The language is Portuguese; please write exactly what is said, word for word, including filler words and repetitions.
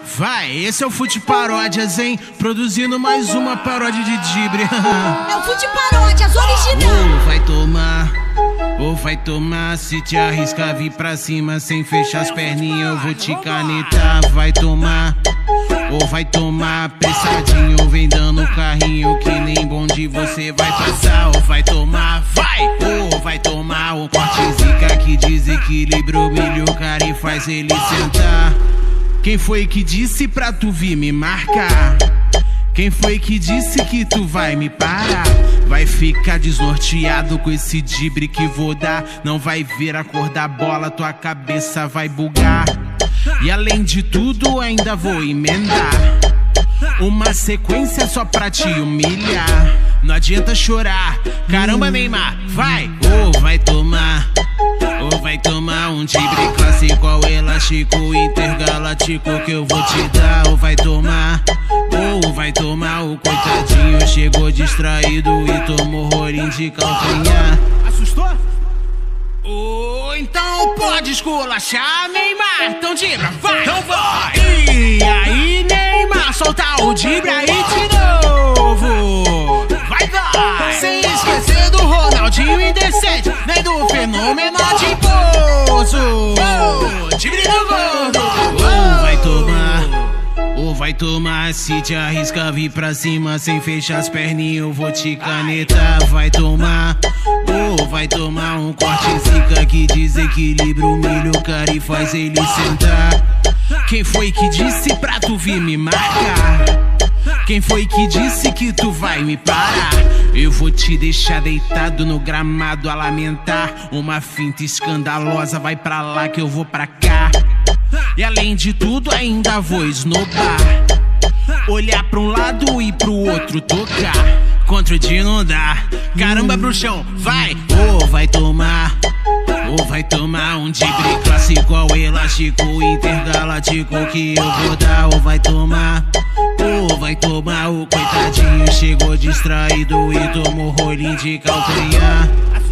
Vai, esse é o Fute Paródias, hein? Produzindo mais uma paródia de Dibre. É o Fute Paródias original. Ou vai tomar, ou vai tomar. Se te arriscar vir pra cima sem fechar as perninhas, eu vou te canetar. Vai tomar, ou vai tomar. Apressadinho, vem dando carrinho que nem bonde você vai passar. Ou vai tomar, vai, ou vai tomar. Um corte zica que desequilibra o milho, cara, e faz ele sentar. Quem foi que disse pra tu vir me marcar? Quem foi que disse que tu vai me parar? Vai ficar desnorteado com esse dibre que vou dar. Não vai ver a cor da bola, tua cabeça vai bugar. E além de tudo ainda vou emendar uma sequência só pra te humilhar. Não adianta chorar, caramba Neymar, vai, ou vai tomar. Ou vai tomar um dibre clássico ao elástico intergaláctico que eu vou te dar. Ou vai tomar, ou vai tomar. O coitadinho chegou distraído e tomou rolinho de calcanhar. Assustou? Ou então pode esculachar, Neymar. Então dibra, vai, então vai. E aí Neymar, solta o dibre aí de novo. Vai, vai. Sem esquecer do Ronaldinho indecente, nem do fenômeno adiposo. Oh, dibre do gordo. Ou vai tomar, ou vai tomar. Se te arriscar vir pra cima sem fechar as perninhas, eu vou te canetar. Vai tomar, ou vai tomar. Um corte zica que desequilibra o milho, cara, e faz ele sentar. Quem foi que disse pra tu vir me marcar? Quem foi que disse que tu vai me parar? Eu vou te deixar deitado no gramado a lamentar. Uma finta escandalosa, vai pra lá que eu vou pra cá. E além de tudo ainda vou esnobar, olhar pra um lado e pro outro tocar. Contra o dia não dá, caramba bruxão, vai, ou vai tomar. Ou vai tomar um dibre clássico ao elástico intergaláctico que eu vou dar. Ou vai tomar, ou vai tomar. O coitadinho chegou distraído e tomou rolinho de calcanhar.